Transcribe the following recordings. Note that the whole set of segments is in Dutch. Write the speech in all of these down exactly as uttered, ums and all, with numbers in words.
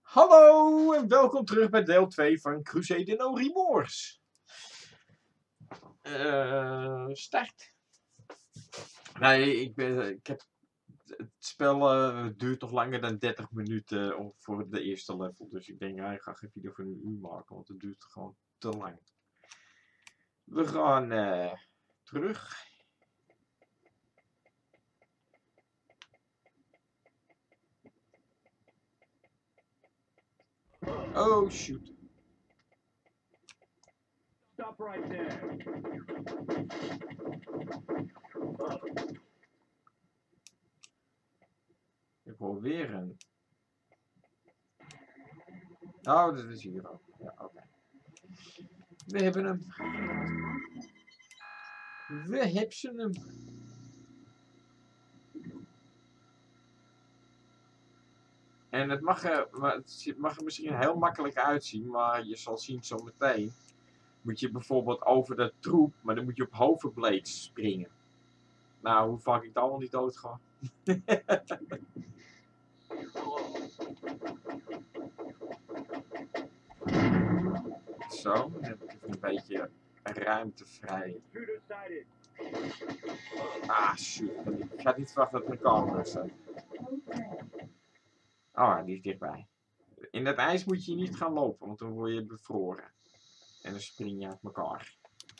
Hallo en welkom terug bij deel twee van Crusade No Remorse. Uh, start. Nee, ik, ben, ik heb, het spel uh, duurt nog langer dan dertig minuten voor de eerste level. Dus ik denk, ja, ik ga geen video van een uur maken, want het duurt gewoon te lang. We gaan uh, terug. Oh shoot. Stop right there. Ik hoor weer een. Oh, dat is hier ook. Ja, oké. Okay. We hebben hem. We hebben hem. En het mag, er, het mag er misschien heel makkelijk uitzien, maar je zal zien zo meteen. Moet je bijvoorbeeld over de troep, maar dan moet je op hoverblade springen. Nou, hoe vaak ik het allemaal niet dood ga. Zo, dan heb ik even een beetje ruimte vrij. Ah, shoot. Ik ga niet verwachten dat mijn camera staat. Oh, die is dichtbij. In dat ijs moet je niet gaan lopen, want dan word je bevroren. En dan spring je uit elkaar.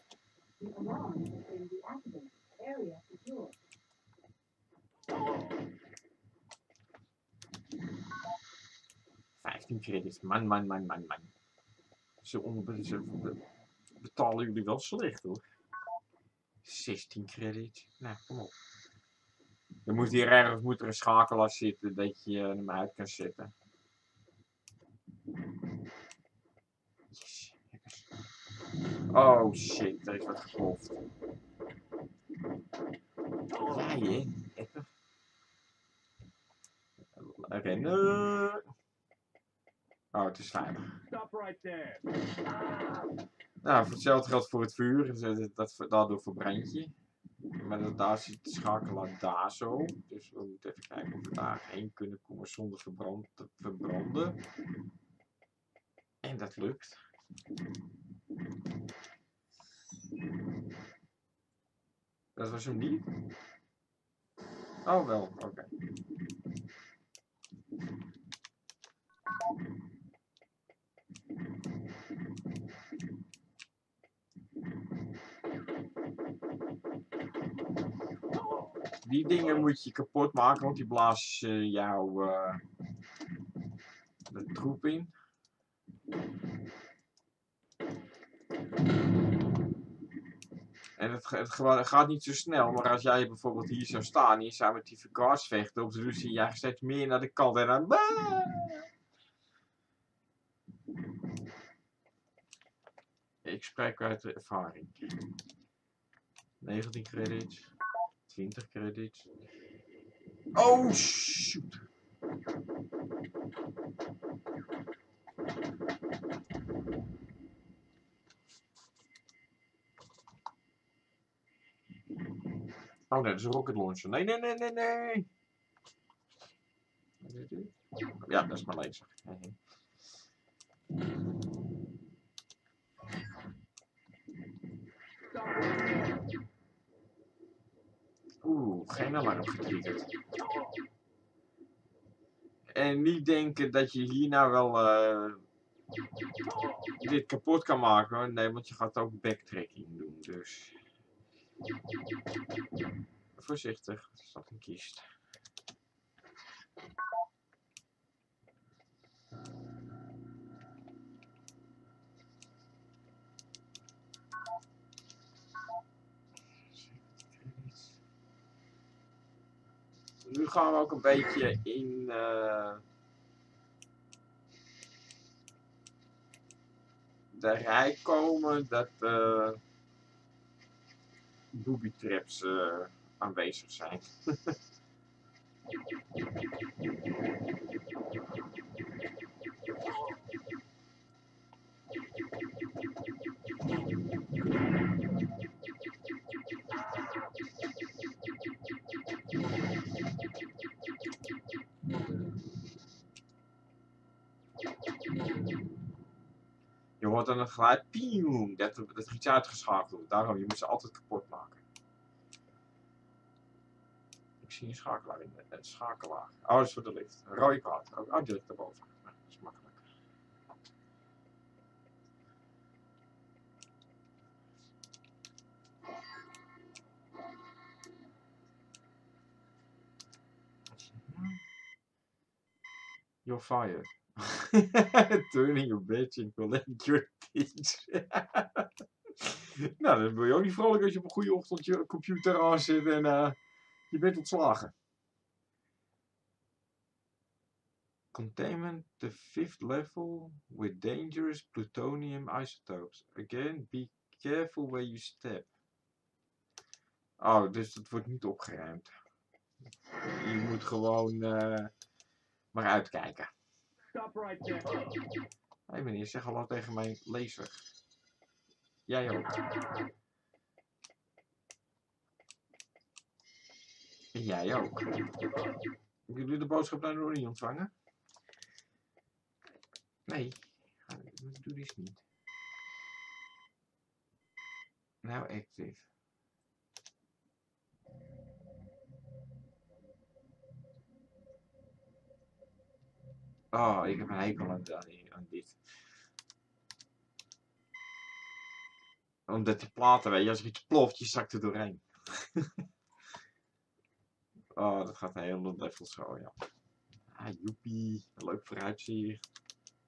vijftien credits. Man, man, man, man, man. Ze, onder, ze betalen jullie wel slecht hoor. zestien credits. Nou, kom op. Er moet hier ergens moet er een schakelaar zitten dat je hem uit kan zetten. Yes. Oh shit, er is wat geploft. Jij hè? Even. Rennen. Oh, het is veilig. Stop right there. Nou, voor hetzelfde geldt voor het vuur. Dat, dat, daardoor verbrand je. Maar daar zit de schakelaar daar zo. Dus we moeten even kijken of we daarheen kunnen komen zonder verbrand te verbranden. En dat lukt. Dat was hem niet? Oh wel, oké. Okay. Die dingen moet je kapot maken, want die blazen uh, jou uh, de troep in. En het, het gaat niet zo snel, maar als jij bijvoorbeeld hier zou staan en je zou met die verkaars vechten, op de dus zie jij steeds meer naar de kant en dan... Ik spreek uit de ervaring. negentien credits. twintig credits. Oh shoot! Oh nee, dat is een rocket launcher. Nee, nee, nee, nee, nee! Ja, dat is maar laser. Oeh, geen alarm getriggerd. En niet denken dat je hier nou wel uh, dit kapot kan maken. Nee, want je gaat ook backtracking doen. Dus voorzichtig, er staat een kist. Nu gaan we ook een beetje in uh, de rij komen dat uh, booby traps uh, aanwezig zijn. hoort dan het geluid. Pieuw, dat, dat er iets uitgeschakeld wordt. Daarom, je moet ze altijd kapot maken. Ik zie een schakelaar in de, een schakelaar. Oh, dat is voor de lift. Een rode kaart. Oh, oh, die ligt daarboven. Nou, dat is makkelijk. You're fired. Turning your bitch into electric things. Nou, dan wil je ook niet vrolijk als je op een goede ochtend je computer aan zit en uh, je bent ontslagen. Containment the fifth level with dangerous plutonium isotopes. Again, be careful where you step. Oh, dus dat wordt niet opgeruimd. Je moet gewoon uh, maar uitkijken. Stop right there. Hé hey meneer, zeg hallo tegen mijn lezer. Jij ook. En jij ook. Hebben jullie de boodschap nou nog niet ontvangen? Nee, doe die eens niet. Nou, active. Oh, ik heb een hekel aan, aan dit. Omdat die platen, weet je, als er iets ploft, je zakt er doorheen. Oh, dat gaat een hele level zo, ja. Ah, joepie, leuk vooruitzicht.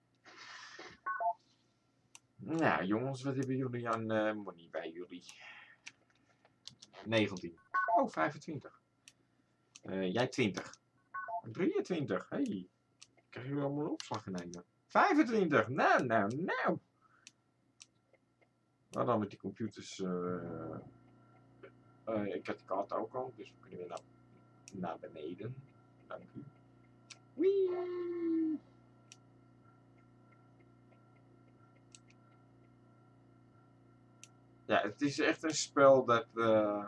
Nou, jongens, wat hebben jullie aan uh, money bij jullie? negentien. Oh, vijfentwintig. Uh, jij twintig. drieëntwintig. Hey. Krijg je allemaal een opslag nemen? vijfentwintig. Nou, nou, nou. Nou, dan met die computers. Uh, uh, ik heb de kaart ook al, dus we kunnen weer naar, naar beneden. Dank u. Wee. Ja, het is echt een spel dat. Uh,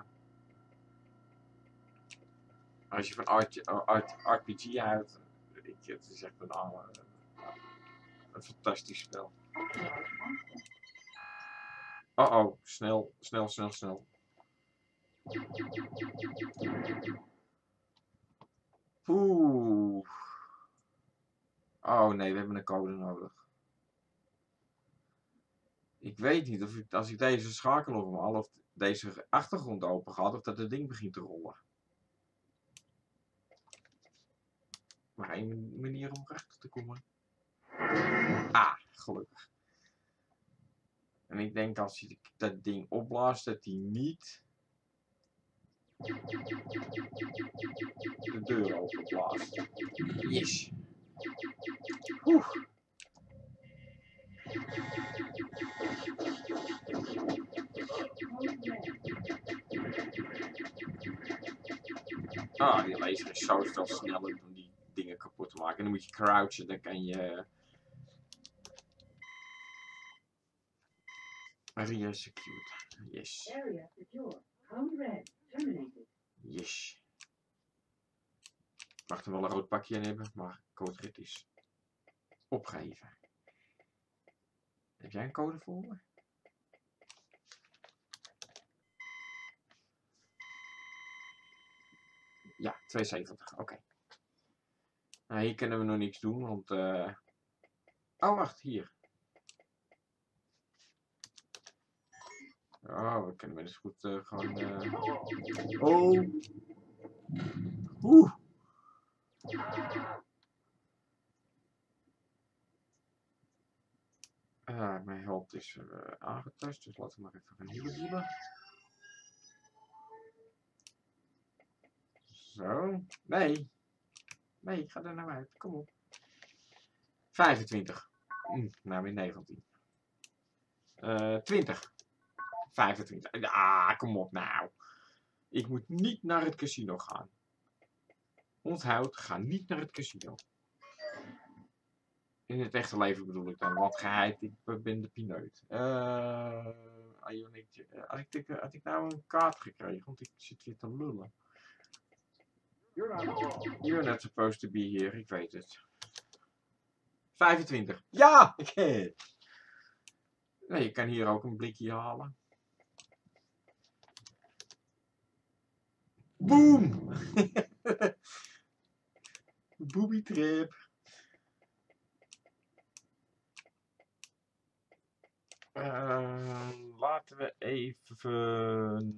als je van R P G houdt. Ik, het is echt een, uh, een fantastisch spel. Oh oh, snel, snel, snel, snel. Oeh. Oh nee, we hebben een code nodig. Ik weet niet of ik, als ik deze schakel nog eenmaal of deze achtergrond open gaat, of dat het ding begint te rollen. Maar één manier om rechter te komen. Ah, gelukkig. En ik denk als ik dat ding opblaast, dat hij niet de deur openblaast. Yes. Oeh. Ah, die laser is zo veel sneller om die dingen kapot te maken. En dan moet je crouchen, dan kan je... Area secured. Yes. Area secure. Code red. Terminated. Yes. Ik mag er wel een rood pakje in hebben, maar code red is opgeheven. Heb jij een code voor me? Ja, tweeënzeventig. Oké. Okay. Nou, hier kunnen we nog niks doen, want... Uh... Oh, wacht, hier. Oh, we kunnen dus goed uh, gewoon... Uh... Oh! Oeh! Uh, mijn held is uh, aangetast, dus laten we maar even gaan healen. Zo. Nee. Nee, ga er nou uit. Kom op. vijfentwintig. Hm, nou weer negentien. Uh, twintig. vijfentwintig. Ah, kom op nou. Ik moet niet naar het casino gaan. Onthoud, ga niet naar het casino. In het echte leven bedoel ik dan, want geheid, ik ben de pineut. Uh, had, ik, had ik nou een kaart gekregen, want ik zit weer te lullen. You're not supposed to be here, ik weet het. vijfentwintig. Ja! Nee, je kan hier ook een blikje halen. Boom! Booby trap. Uh, laten we even...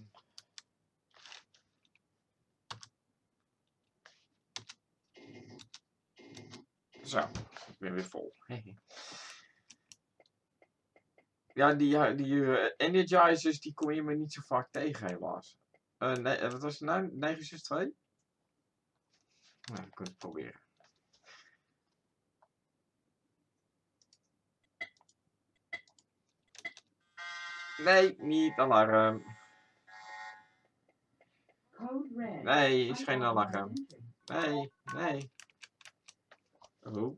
Zo, ik ben weer vol. Ja, die, die uh, energizers die kom je me niet zo vaak tegen helaas. Uh, nee, wat was het nou? negen zes twee? Nou, ik kan het proberen. Nee, niet alarm. Nee, is geen alarm. Nee, nee. Oh.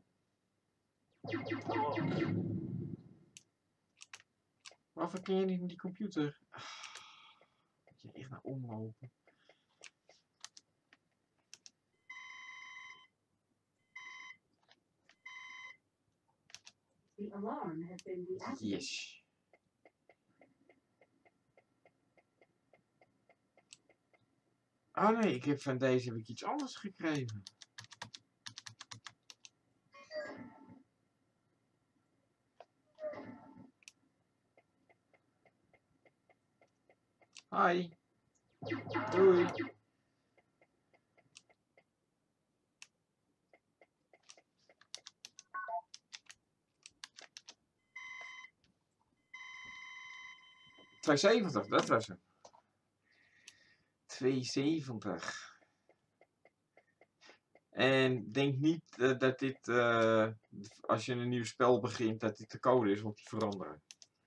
Waarvoor kun je niet in die computer? Moet je echt naar omlopen. The alarm has been deactivated. Yes. Oh nee, ik heb van deze heb ik iets anders gekregen. Hi. Doei. tweehonderdzeventig, dat was hem. tweehonderdzeventig. En denk niet uh, dat dit, uh, als je een nieuw spel begint, dat dit de code is, want die veranderen.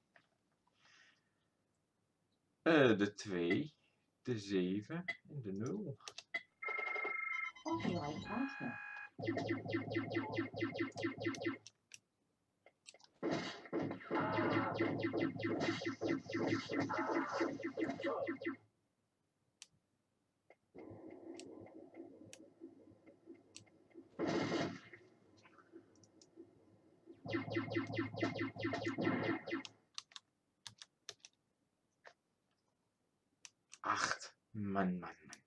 Uh, de twee, de zeven en de nul. Authorized access. Acht. Man, man, man.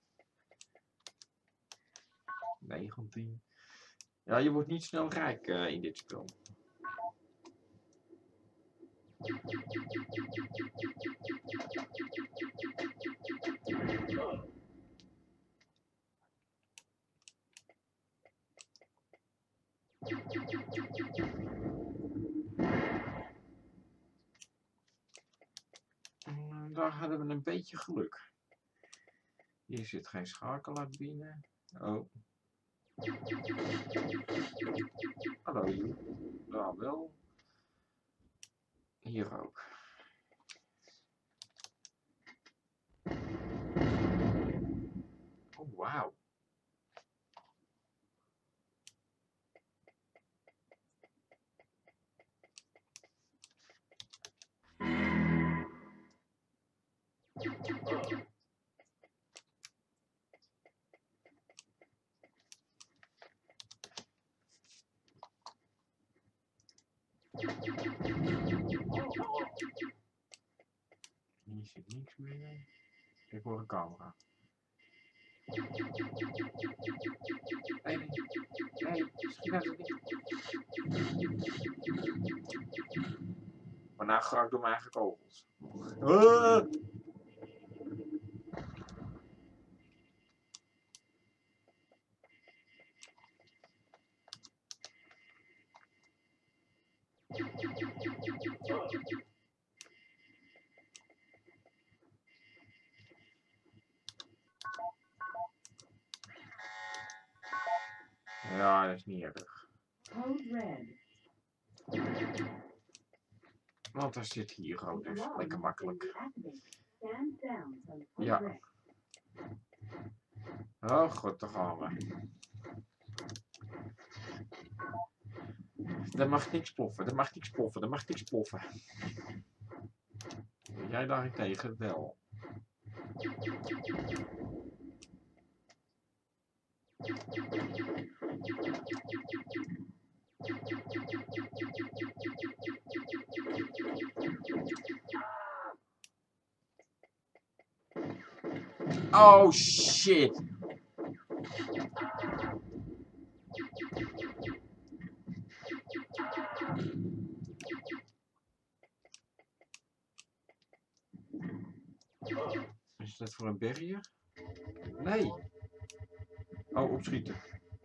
negentien. Ja, je wordt niet snel rijk uh, in dit spel. Uh, daar hadden we een beetje geluk. Hier zit geen schakelaar binnen. Oh. Hallo, hier. Daar wel. Hier ook. Oh, wauw. Hier zit niks meer. Ik hoor een camera. Nee, nee, nee, schiet nou zo niet. Waarna ga ik door mijn eigen kogels. Ah! Ja, dat is niet erg. Want er zit hier gewoon dus lekker makkelijk. Ja. Oh god, daar gaan we. Er mag niks ploffen, er mag niks ploffen, er mag niks ploffen. Jij daarentegen wel. Oh shit. Is dat voor een barrier? Nee. Oh, opschieten.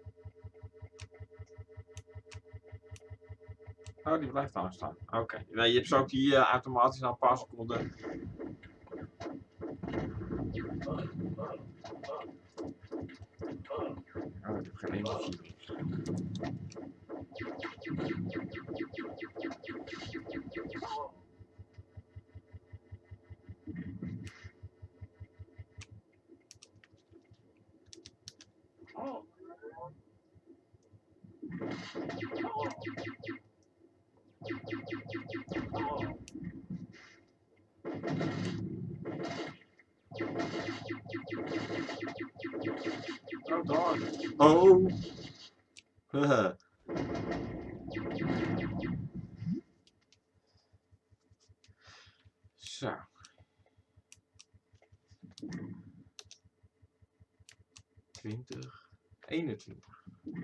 Oh, die blijft aanstaan. Oké. Okay. Nee, je hebt ze ook die uh, automatisch na een paar seconden. Oh, ik heb geen energie meer. Oh. Oh god. Oh. Haha. Zo. twintig. eenentwintig.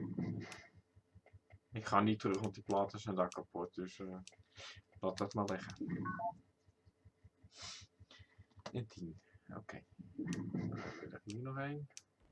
Ik ga niet terug, want die platen zijn daar kapot, dus uh, laat dat maar liggen. En tien. Oké. Okay. Dan hebben we er hier nog één.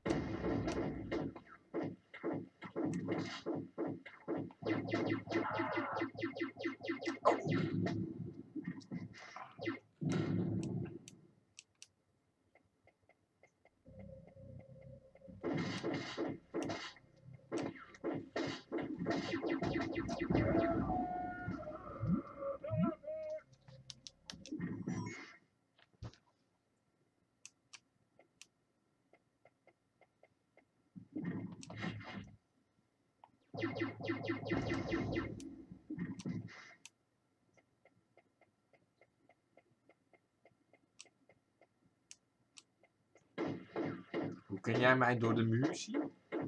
Hoe kun jij mij door de muur zien?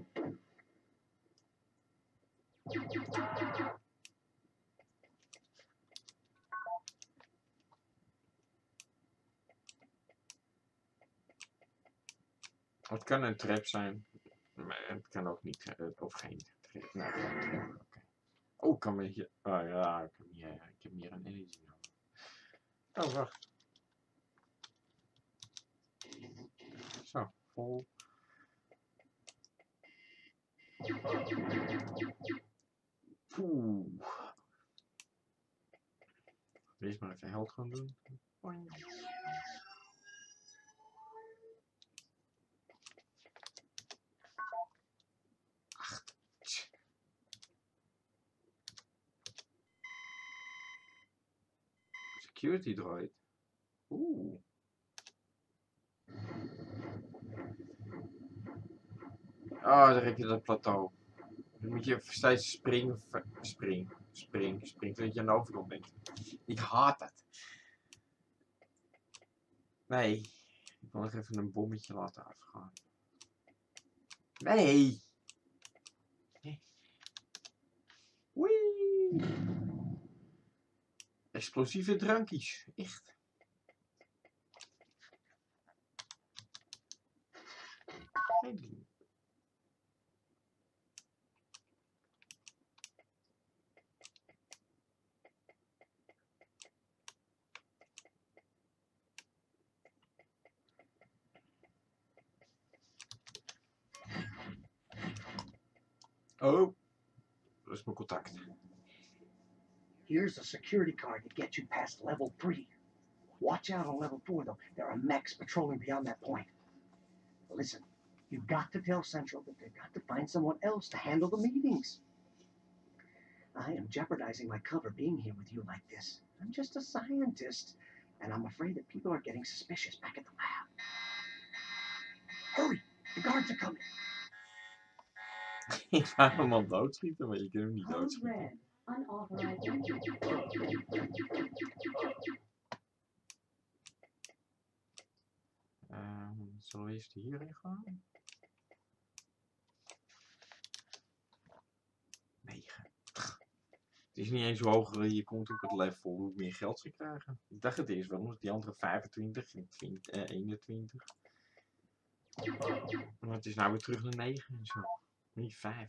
Het kan een trap zijn, maar het kan ook niet, uh, of geen trap. Nee, geen trap. Okay. Oh, ik kan me hier. Oh ja, ik heb hier, ik heb hier een energie nodig. Oh, wacht. Zo, vol. Oeh. Eerst maar even held gaan doen. Acht. Security droid. Oeh. Oh, daar heb je dat plateau. Dan moet je steeds springen, spring, spring, spring, tot je aan de overkant bent. Ik haat het. Nee, ik wil nog even een bommetje laten afgaan. Nee. Wee. Explosieve drankjes, echt. Hey. Oh, dat is mijn contact. Here's a security card to get you past level three. Watch out on level four, though. There are mechs patrolling beyond that point. Listen, you've got to tell Central that they've got to find someone else to handle the meetings. I am jeopardizing my cover being here with you like this. I'm just a scientist, and I'm afraid that people are getting suspicious back at the lab. Hurry! The guards are coming! Ik ga hem al doodschieten, maar je kunt hem niet Code doodschieten. red. Unauthorized entry. Um, zullen we eerst hierin gaan? negen. Het is niet eens hoe hoger je komt op het level, hoe meer geld ze krijgen. Ik dacht het eerst wel, omdat die andere vijfentwintig en twintig, eh, eenentwintig. Maar het is nou weer terug naar negen en zo. Niet vijf.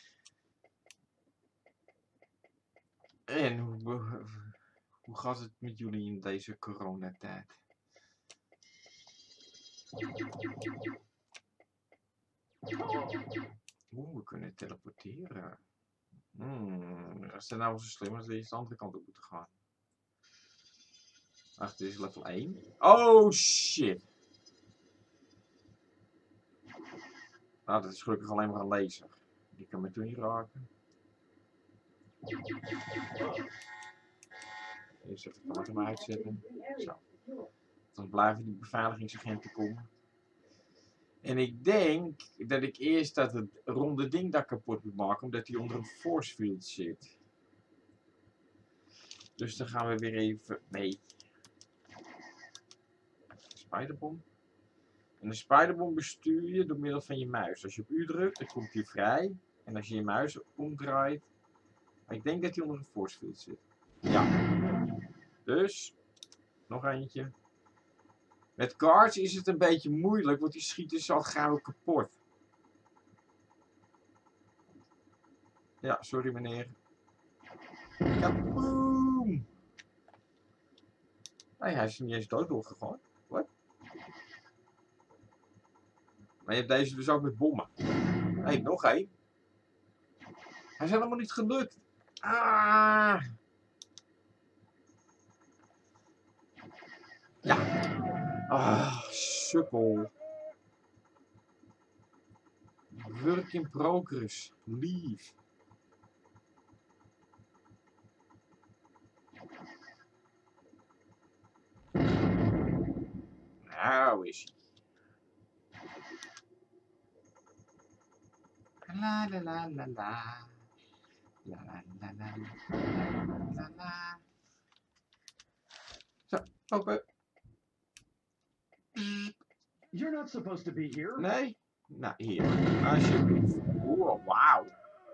En hoe, hoe gaat het met jullie in deze coronatijd? Oeh, we kunnen teleporteren. Hmm, als het nou zo slim is, dat je de andere kant op moeten gaan. Ach, dit is level één. Oh shit! Nou, dat is gelukkig alleen maar een laser. Die kan me toen niet raken. Eerst even het water maar uitzetten. Zo. Dan blijven die beveiligingsagenten komen. En ik denk dat ik eerst dat het ronde ding daar kapot moet maken, omdat hij onder een force field zit. Dus dan gaan we weer even mee. Spiderbom. En de spiderbom bestuur je door middel van je muis. Als je op U drukt, dan komt hij vrij. En als je je muis omdraait. Maar ik denk dat hij onder een force field zit. Ja. Dus, nog eentje. Met guards is het een beetje moeilijk, want die schieten ze al gauw kapot. Ja, sorry meneer. Kaboom! Nee, hij is niet eens dood doorgegaan. Wat? Maar je hebt deze dus ook met bommen. Nee, nog één. Hij is helemaal niet gelukt. Ah! Ja. Ah, sukkel. Work in progress. Leave. Nou is hij. La la la la la. La la la la la la la. Zo, open. You're not supposed to be here. Nee? Nou, hier. Alsjeblieft. Oeh, wauw.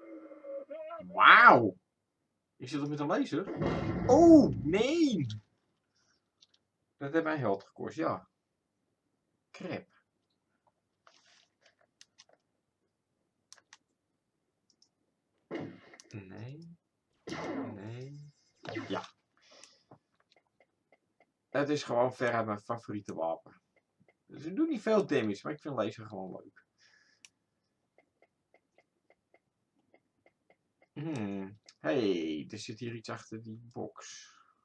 Wauw. Is het met een laser? Oh, nee. Dat heeft mij geld gekost, ja. Crap. Nee. Nee. Ja. Het is gewoon veruit mijn favoriete wapen. Ze doen niet veel damage, maar ik vind laser gewoon leuk. Hmm. Hey, er zit hier iets achter die box.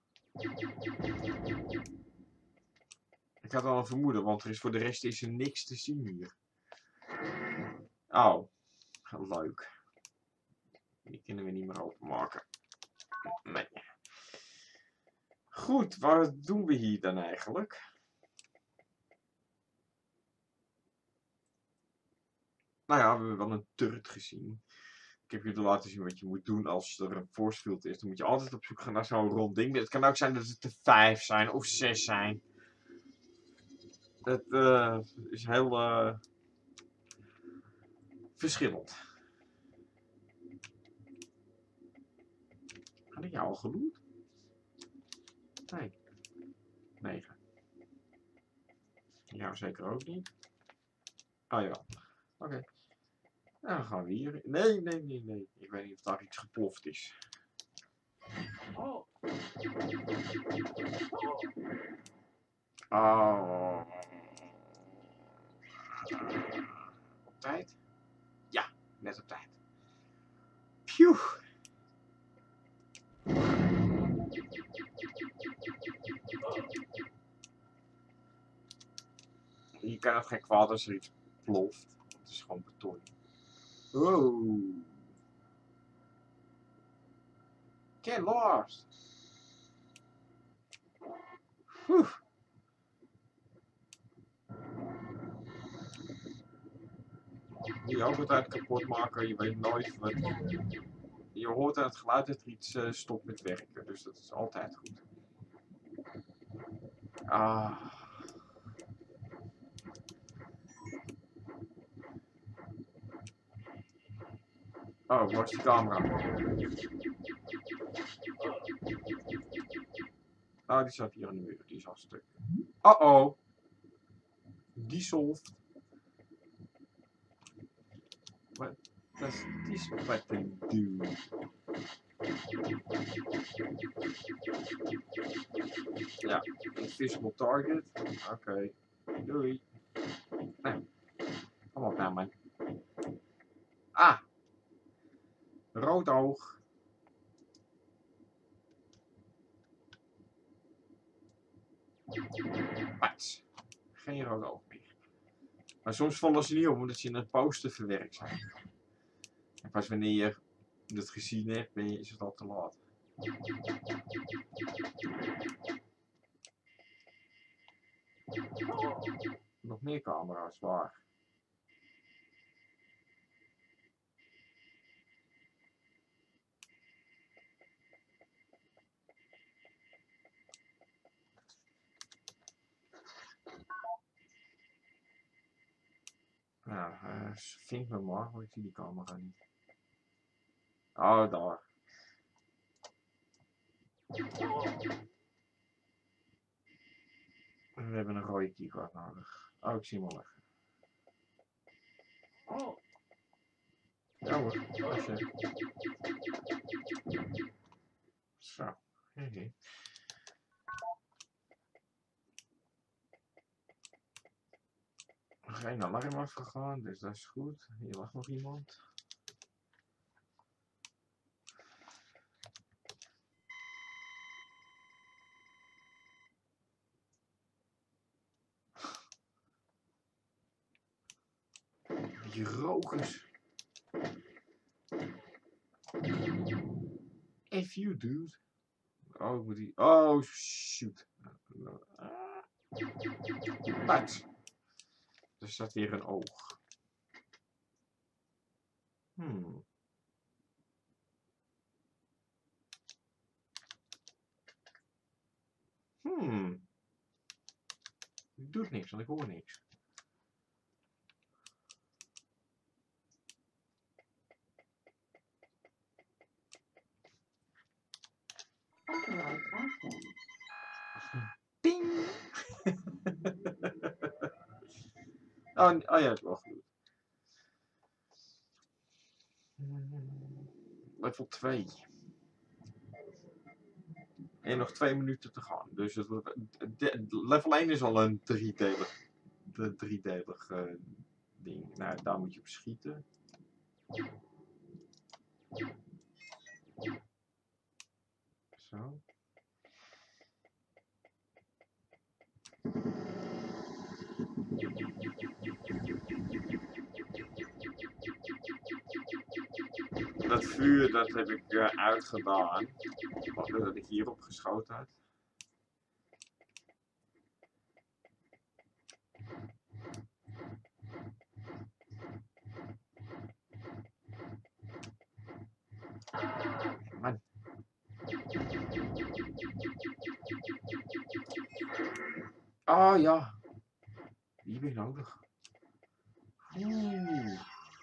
Ik had al een vermoeden, want er is voor de rest is er niks te zien hier. Oh, leuk. Die kunnen we niet meer openmaken. Nee. Goed, wat doen we hier dan eigenlijk? Nou ja, we hebben wel een turret gezien. Ik heb jullie laten zien wat je moet doen als er een force field is. Dan moet je altijd op zoek gaan naar zo'n rond ding. Het kan ook zijn dat het er vijf zijn of zes zijn. Dat uh, is heel uh, verschillend. Had ik jou al geloot? Nee. negen. Jou zeker ook niet. Oh ja. Oké. Okay. Nou, dan gaan we hier. Nee, nee, nee, nee. Ik weet niet of daar iets geploft is. Oh. Oh. Op tijd? Ja, net op tijd. Phew. Hier kan het geen kwaad als er iets ploft. Het is gewoon beton. Oh. Get lost. Whew. Die ook altijd kapot maken, je weet nooit wat. Je hoort aan het geluid dat er iets uh, stopt met werken, dus dat is altijd goed. Ah. Oh, waar is die camera? Oh, die staat hier aan de muur, die is al stuk. Uh oh. Dissolved. Dat is wat te doen. Ja, invisible target. Oké, okay. Doei. Nee. Kom op nou, man. Ah! Rood oog. Wat? Geen rood oog meer. Maar soms vallen ze niet op omdat ze in het poster verwerkt zijn. En pas wanneer je het gezien hebt, ben je, is het al te laat. Nog meer camera's, waar? Nou, uh, vind me maar, want ik zie die camera niet. Oh, daar. We hebben een rode keycard nodig. Oh, ik zie hem al liggen. Oh. Ja hoor, als je... Zo. Hehe. Geen alarm afgegaan, dus dat is goed. Hier lag nog iemand. Die rokers. If you dude. Oh, ik moet die... Oh, shoot. Wat? Er staat weer een oog. Hmm. Hmm. Ik doe niks, want ik hoor niks. Authorized action. Ding! oh, oh ja, het was goed. Level twee. En nog twee minuten te gaan. Dus het wordt, de, level één is al een driedelig, de driedelig uh, ding. Nou, daar moet je op schieten. Zo. Dat vuur, dat heb ik uh, uitgedaan. Wat dat ik hierop geschoten had. Man. Oh ja. Die heb ik nodig. Oeh.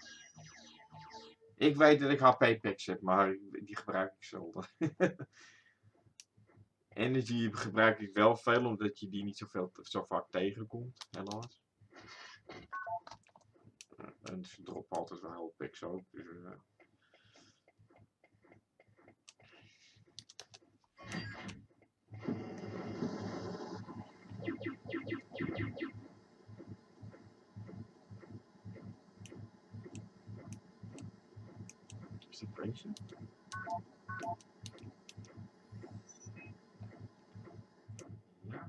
Ik weet dat ik H P-packs heb, maar die gebruik ik zelden. Energy gebruik ik wel veel, omdat je die niet zoveel, zo vaak tegenkomt, helaas. En ze droppen altijd wel heel packs ook. Dus, uh... Is die crazy? Ja.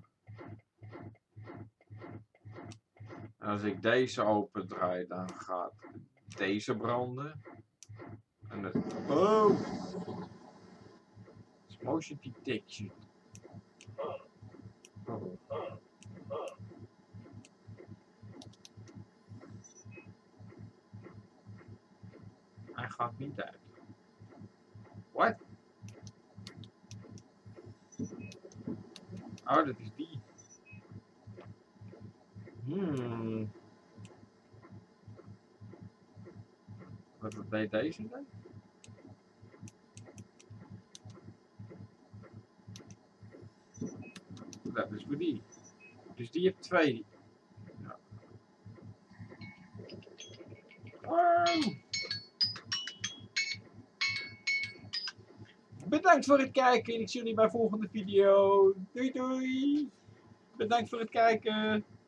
En als ik deze open draai, dan gaat deze branden. En het... Oh! Het is motion detection. Oh. Hij gaat niet uit. What? Oh, dat is die. Hmm. Wat deed deze dan? Dat is voor die. Dus die heeft twee. Ja. Oh. Bedankt voor het kijken en ik zie jullie bij de volgende video. Doei doei. Bedankt voor het kijken.